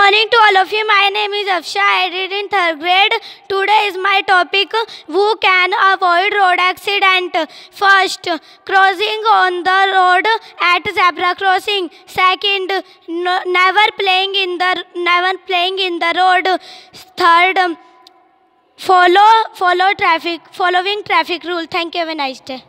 morning to all of you. My name is Afsha. I read in third grade. Today is my topic. Who can avoid road accident? First, crossing on the road at zebra crossing. Second, never playing in the road. Third, following traffic rule. Thank you. Have a nice day.